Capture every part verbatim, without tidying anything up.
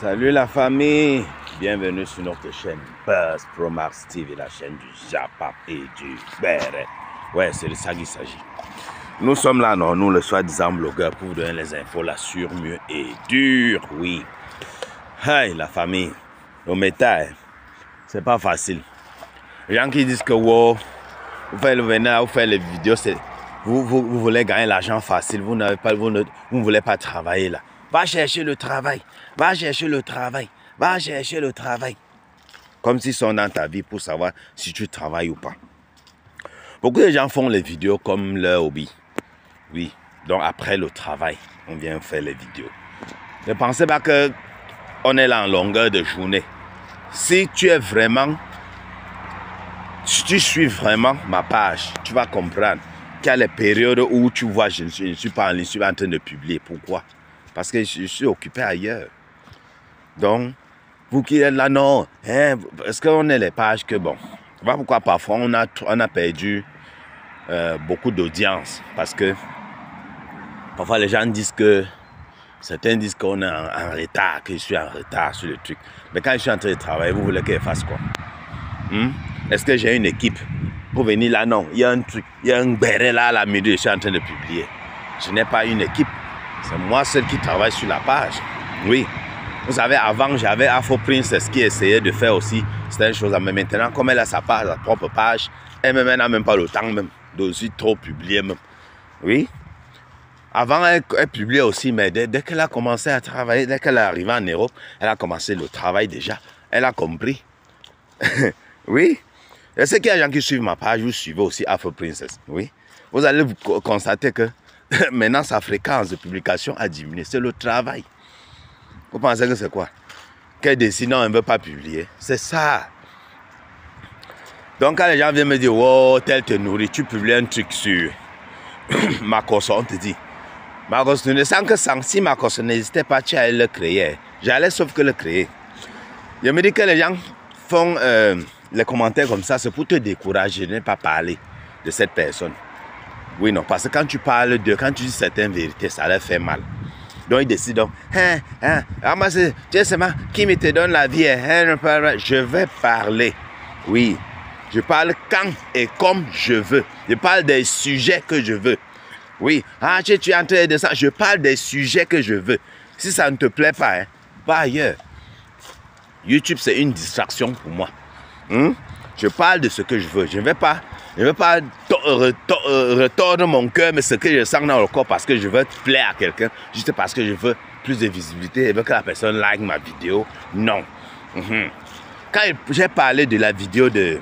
Salut la famille, bienvenue sur notre chaîne Buzz Pro Max T V, la chaîne du Japap et du Béret. Ouais, c'est de ça qu'il s'agit. Nous sommes là, non, nous le soi-disant blogueurs, pour vous donner les infos là sur mieux et dur, oui. Hey la famille, nos métiers, c'est pas facile. Les gens qui disent que wow, vous faites le venir, vous faites les vidéos, vous, vous, vous voulez gagner l'argent facile, vous n'avez pas, vous ne, vous ne voulez pas travailler là. Va chercher le travail, va chercher le travail, va chercher le travail. Comme s'ils sont dans ta vie pour savoir si tu travailles ou pas. Beaucoup de gens font les vidéos comme leur hobby. Oui, donc après le travail, on vient faire les vidéos. Ne pensez pas qu'on est là en longueur de journée. Si tu es vraiment, si tu suis vraiment ma page, tu vas comprendre qu'il y a les périodes où tu vois, je ne suis, je ne suis pas en ligne, je suis en train de publier. Pourquoi? Parce que je suis occupé ailleurs. Donc, vous qui êtes là, non, hein, est-ce qu'on est les pages que, bon, voilà pourquoi parfois on a, on a perdu euh, beaucoup d'audience. Parce que parfois les gens disent que, certains disent qu'on est en, en retard, que je suis en retard sur le truc. Mais quand je suis en train de travailler, vous voulez que je fasse quoi? hmm? Est-ce que j'ai une équipe pour venir là? Non, il y a un truc, il y a un béret là à la midi, je suis en train de publier. Je n'ai pas une équipe. C'est moi seul qui travaille sur la page. Oui. Vous savez, avant, j'avais Afro Princess qui essayait de faire aussi certaines choses. Mais maintenant, comme elle a sa page, sa propre page, elle n'a même pas le temps même d'aussi trop publier même. Oui. Avant, elle, elle publiait aussi, mais dès, dès qu'elle a commencé à travailler, dès qu'elle est arrivée en Europe, elle a commencé le travail déjà. Elle a compris. Oui. Et c'est qu'il y a des gens qui suivent ma page, vous suivez aussi Afro Princess. Oui. Vous allez vous constater que maintenant, sa fréquence de publication a diminué. C'est le travail. Vous pensez que c'est quoi? Qu'elle décide, non, elle ne veut pas publier. C'est ça. Donc, quand les gens viennent me dire, oh, tel te nourrit, tu publies un truc sur Macos, on te dit. Macos, tu ne sens que sans, si Macos n'hésitait pas, tu allais le créer. J'allais sauf que le créer. Je me dis que les gens font euh, les commentaires comme ça, c'est pour te décourager de ne pas parler de cette personne. Oui, non, parce que quand tu parles de, quand tu dis certaines vérités, ça leur fait mal. Donc, ils décident, donc, hein, hein, ah, moi, c'est, tu sais, moi, qui me te donne la vie, hein, je vais parler. Oui, je parle quand et comme je veux. Je parle des sujets que je veux. Oui, ah, tu, tu es en train de ça, je parle des sujets que je veux. Si ça ne te plaît pas, hein, pas ailleurs. YouTube, c'est une distraction pour moi. Hum? Je parle de ce que je veux. Je ne vais pas... Je ne veux pas retordre mon cœur, mais ce que je sens dans le corps parce que je veux plaire à quelqu'un, juste parce que je veux plus de visibilité, je veux que la personne like ma vidéo. Non. Mm-hmm. Quand j'ai parlé de la vidéo de,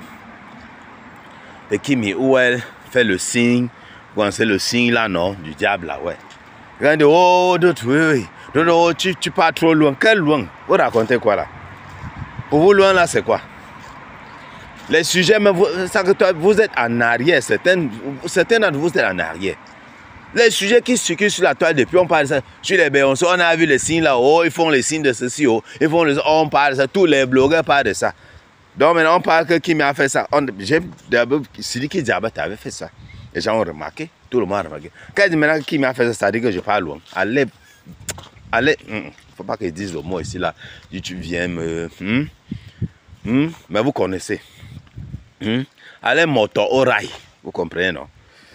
de Kimi, où elle fait le signe, c'est le signe là, non, du diable là, ouais. Quand elle dit, oh, d'autres, oui, oui, oh, tu, tu pars trop loin. Quel loin? Vous racontez quoi là? Pour vous, loin là, c'est quoi? Les sujets, mais vous, vous êtes en arrière, certains, certains d'entre vous êtes en arrière. Les sujets qui circulent sur la toile depuis, on parle de ça, sur les Beyoncé, on a vu les signes là, oh, ils font les signes de ceci, oh, ils font les, oh, on parle de ça, tous les blogueurs parlent de ça. Donc maintenant, on parle que qui m'a fait ça. J'ai d'abord, Sidiki Diabat avait fait ça. Les gens ont remarqué, tout le monde a remarqué. Quand il dit maintenant qui m'a fait ça, ça dit que je parle loin. Allez, allez, il ne faut pas qu'ils disent le mot ici là, tu viens me. Hmm? Hmm? Mais vous connaissez. Hmm? Allez moto au rail, vous comprenez non?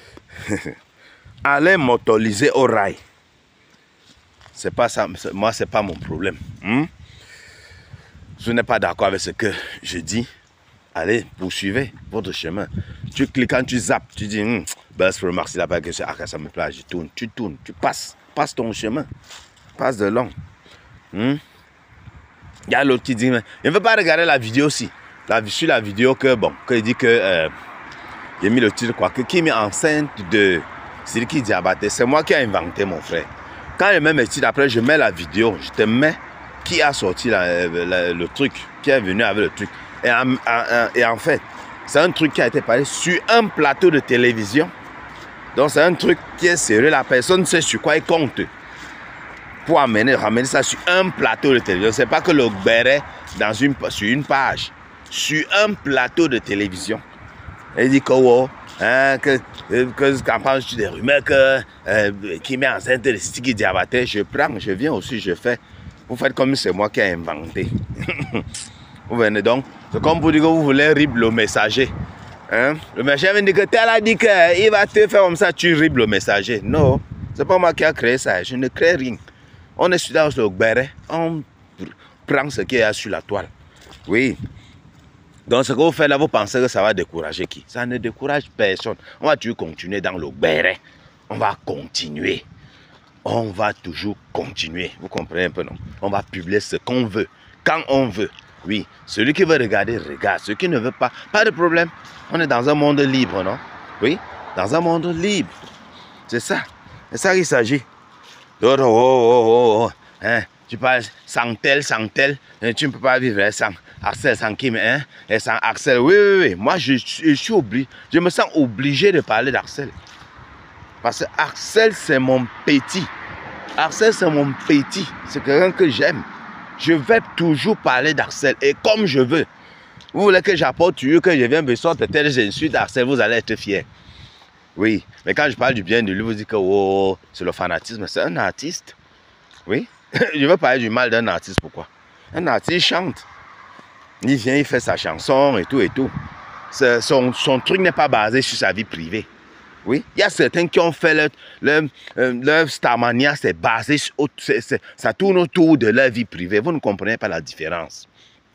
Allez motoriser au rail. C'est pas ça, moi c'est pas mon problème. Hmm? Je n'ai pas d'accord avec ce que je dis. Allez, poursuivez votre chemin. Tu cliques quand tu zappes, tu dis, hm, Buzz Pro Max, il a pas que ça, ah, ça me plaît, je tourne, tu tournes, tu passes, passe ton chemin, passe de long. Hmm? Il y a l'autre qui dit, mais il ne veut pas regarder la vidéo aussi. La, sur la vidéo que, bon, qu'il dit que, euh, j'ai mis le titre quoi, que qui met enceinte de Sidiki Diabaté, c'est moi qui ai inventé mon frère. Quand je mets mes titres, après je mets la vidéo, je te mets qui a sorti la, la, le truc, qui est venu avec le truc. Et en, en, et en fait, c'est un truc qui a été parlé sur un plateau de télévision. Donc c'est un truc qui est sérieux, la personne sait sur quoi il compte. Pour amener, ramener ça sur un plateau de télévision. C'est pas que le béret dans une, sur une page. Sur un plateau de télévision. Il dit que, oh, hein, que, que quand penses-tu des rumeurs que euh, qui met enceinte de Sidiki Diabaté, je prends, je viens aussi, je fais Vous faites comme c'est moi qui ai inventé. Vous venez donc. C'est comme pour dire que vous voulez rib le messager. Hein? Le messager vient dire que tel a dit qu'il va te faire comme ça, tu rib le messager. Non, c'est pas moi qui ai créé ça. Je ne crée rien. On est dans le béret, on prend ce qu'il y a sur la toile. Oui. Donc ce que vous faites là, vous pensez que ça va décourager qui? Ça ne décourage personne. On va toujours continuer dans le béret. On va continuer. On va toujours continuer. Vous comprenez un peu, non? On va publier ce qu'on veut, quand on veut. Oui, celui qui veut regarder, regarde. Celui qui ne veut pas, pas de problème. On est dans un monde libre, non? Oui, dans un monde libre. C'est ça. C'est ça qu'il s'agit. Oh, oh, oh, oh, hein? Tu parles sans tel, sans tel. Tu ne peux pas vivre sans Axel, sans Kim, hein? Et sans Axel. Oui, oui, oui. Moi, je, je, je suis obligé. Je me sens obligé de parler d'Axel. Parce que Axel, c'est mon petit. Axel, c'est mon petit. C'est quelqu'un que j'aime. Je vais toujours parler d'Axel. Et comme je veux. Vous voulez que j'apporte toujours, que je vienne me sortir telles insultes d'Axel, vous allez être fiers. Oui. Mais quand je parle du bien de lui, vous dites que oh, c'est le fanatisme. C'est un artiste. Oui. Je veux parler du mal d'un artiste. Pourquoi? Un artiste chante. Il vient, il fait sa chanson et tout et tout. Son, son truc n'est pas basé sur sa vie privée. Oui, il y a certains qui ont fait leur, leur, leur Starmania, c'est basé sur, c'est, c'est, ça tourne autour de leur vie privée. Vous ne comprenez pas la différence.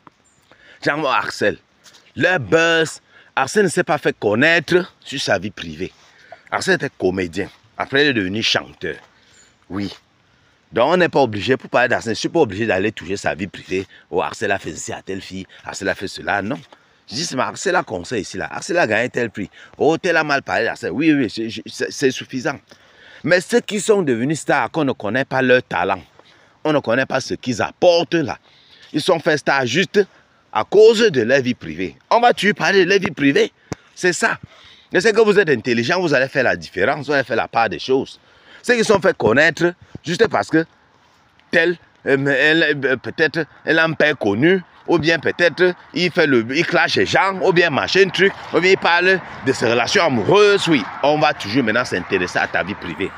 Genre Axel, leur buzz, Axel ne s'est pas fait connaître sur sa vie privée. Axel était comédien. Après, il est devenu chanteur. Oui. Donc, on n'est pas obligé, pour parler d'Axel, je ne suis pas obligé d'aller toucher sa vie privée. Oh, Axel a fait ceci à telle fille, Axel a fait cela. Non. Je dis, c'est Axel a conseil ici, là. Axel a gagné tel prix. Oh, tel a mal parlé d'Axel. Oui, oui, c'est suffisant. Mais ceux qui sont devenus stars, qu'on ne connaît pas leur talent, on ne connaît pas ce qu'ils apportent là. Ils sont faits stars juste à cause de leur vie privée. On va toujours parler de leur vie privée. C'est ça. Mais c'est que vous êtes intelligent, vous allez faire la différence, vous allez faire la part des choses. Ceux qui sont fait connaître juste parce que tel, euh, peut-être, elle a un père connu, ou bien peut-être il fait le, il clash les gens, ou bien machin truc, ou bien il parle de ses relations amoureuses. Oui, on va toujours maintenant s'intéresser à ta vie privée.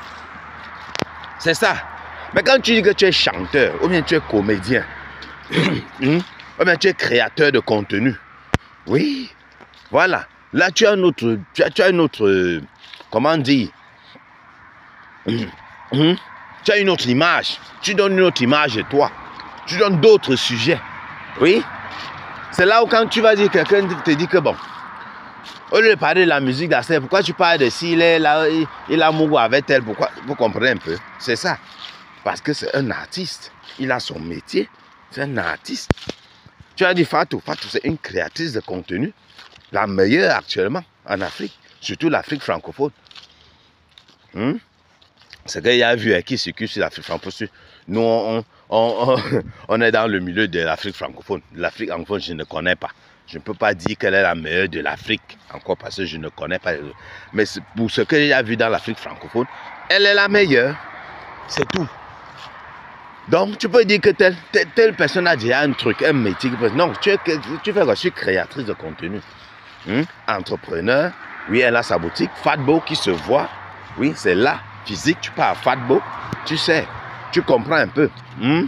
C'est ça. Mais quand tu dis que tu es chanteur, ou bien tu es comédien, ou bien tu es créateur de contenu, oui, voilà. Là, tu as un autre, tu as, tu as une autre, comment dire, tu as une autre image. Tu donnes une autre image de toi. Tu donnes d'autres sujets. Oui. C'est là où quand tu vas dire, quelqu'un te dit que bon, au lieu de parler de la musique d'Axel, pourquoi tu parles de s'il est là, il, il a amoureux avec elle, pourquoi? Vous comprenez un peu? C'est ça. Parce que c'est un artiste. Il a son métier. C'est un artiste. Tu as dit Fatou. Fatou, c'est une créatrice de contenu. La meilleure actuellement en Afrique. Surtout l'Afrique francophone. Hmm? C'est qu'il y a vu qui circule sur l'Afrique francophone. Nous, on, on, on, on est dans le milieu de l'Afrique francophone. L'Afrique francophone, je ne connais pas. Je ne peux pas dire qu'elle est la meilleure de l'Afrique, encore parce que je ne connais pas. Mais pour ce que j'ai vu dans l'Afrique francophone, elle est la meilleure. C'est tout. Donc, tu peux dire que telle, telle, telle personne a déjà un truc, un métier. Non, tu, es, tu fais quoi? Je suis créatrice de contenu. Hum? Entrepreneur. Oui, elle a sa boutique. Fatbo qui se voit. Oui, c'est là. Physique, tu pars à Fatbo. Tu sais, tu comprends un peu. Hum?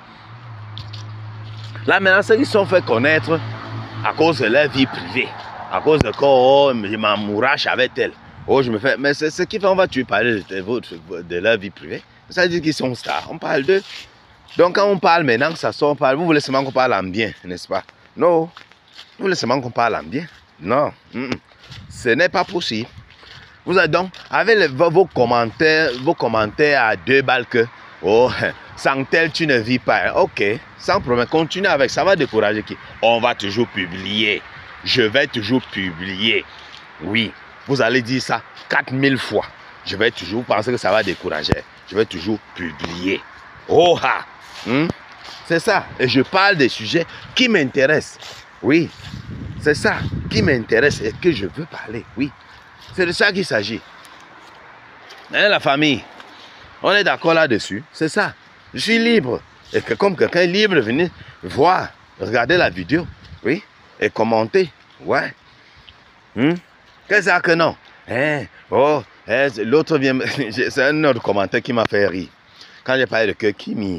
Là, maintenant, ceux qui sont fait connaître à cause de leur vie privée. À cause de quoi, oh, je m'amourache avec elle. Oh, je me fais. Mais c'est ce qui fait, on va tu parler de, de, de leur vie privée. Ça veut dire qu'ils sont stars. On parle d'eux. Donc, quand on parle maintenant, ça sort, on parle. Vous voulez seulement qu'on parle en bien, n'est-ce pas? Non. Vous voulez seulement qu'on parle en bien? Non. Mm -mm. Ce n'est pas possible. Vous avez donc, avec les, vos commentaires, vos commentaires à deux balles que, oh, sans tel, tu ne vis pas. Ok, sans problème. Continue avec ça. Va décourager qui? On va toujours publier. Je vais toujours publier. Oui. Vous allez dire ça quatre mille fois. Je vais toujours penser que ça va décourager. Je vais toujours publier. Oh ha! Hmm? C'est ça. Et je parle des sujets qui m'intéressent. Oui. C'est ça qui m'intéresse et que je veux parler. Oui. C'est de ça qu'il s'agit. Hein, la famille? On est d'accord là-dessus. C'est ça. Je suis libre. Et que comme quelqu'un est libre, venez voir, regarder la vidéo. Oui. Et commenter. Ouais. Hmm? Qu'est-ce que non? Hein? Oh, hein, l'autre vient. C'est un autre commentaire qui m'a fait rire. Quand j'ai parlé de que Kimi,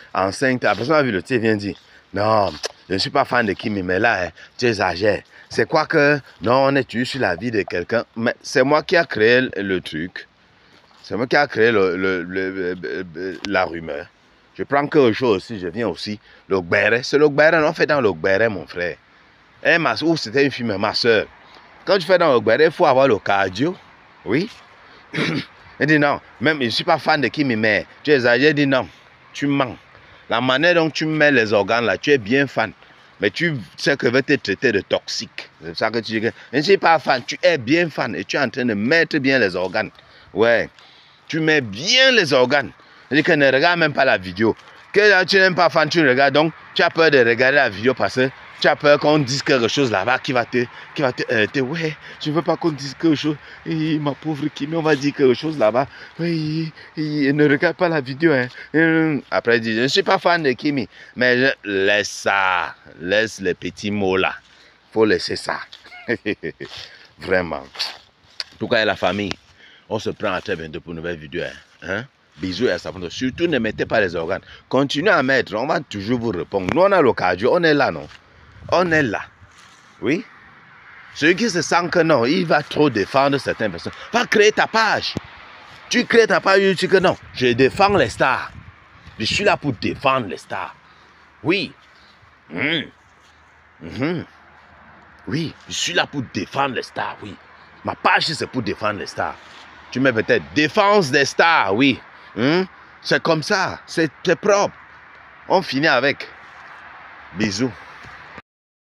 enceinte. La personne a vu le titre, vient dire, non, je ne suis pas fan de Kimi, mais là, hein, tu exagères. C'est quoi que, non, on est tué sur la vie de quelqu'un. Mais c'est moi qui a créé le, le truc. C'est moi qui a créé le, le, le, le, le, la rumeur. Je prends quelque chose aussi, je viens aussi. Le Gbere, c'est le Gbere, on fait dans le Gbere, mon frère. Et ma, ou c'était une fille, ma soeur. Quand tu fais dans le Gbere, il faut avoir le cardio. Oui. Elle dit non, même je ne suis pas fan de Kimi, mais tu exagères, dit non, tu mens. La manière dont tu mets les organes là, tu es bien fan. Mais tu sais que veut te traiter de toxique. C'est ça que tu dis. Je ne suis pas fan, tu es bien fan et tu es en train de mettre bien les organes. Ouais, tu mets bien les organes. C'est-à-dire que ne regarde même pas la vidéo. Que tu n'aimes pas fan, tu regardes, donc tu as peur de regarder la vidéo parce que tu as peur qu'on dise quelque chose là-bas qui va te, qui va te, euh, te ouais, je ne veux pas qu'on dise quelque chose. Et ma pauvre Kimi, on va dire quelque chose là-bas. Oui, ne regarde pas la vidéo. Hein. Après, il dit, je ne suis pas fan de Kimi, mais je, laisse ça, laisse les petits mots là. Il faut laisser ça. Vraiment. En tout cas, la famille, on se prend à très bientôt pour une nouvelle vidéo. Hein? Hein? Bisous et à sa fond. Surtout, ne mettez pas les organes. Continuez à mettre, on va toujours vous répondre. Nous, on a le cardio, on est là, non? On est là. Oui. Celui qui se sent que non, il va trop défendre certaines personnes. Va créer ta page. Tu crées ta page, tu dis que non, je défends les stars. Je suis là pour défendre les stars. Oui. Mmh. Mmh. Oui, je suis là pour défendre les stars, oui. Ma page, c'est pour défendre les stars. Tu mets peut-être défense des stars, oui. Mmh. C'est comme ça, c'est propre. On finit avec. Bisous.